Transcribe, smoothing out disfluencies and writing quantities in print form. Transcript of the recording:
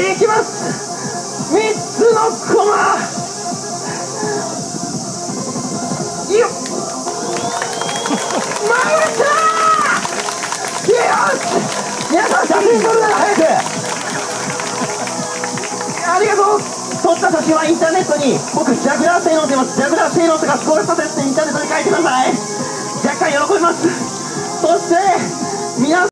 いきます。3つのコマ。よっ、回したー。よし、皆さん写真撮るなら早く。ありがとう。撮った写真はインターネットに、僕ジャグラー性能って言います。ジャグラー性能とかすごいことですってインターネットに書いてください。若干喜びます。そして皆さん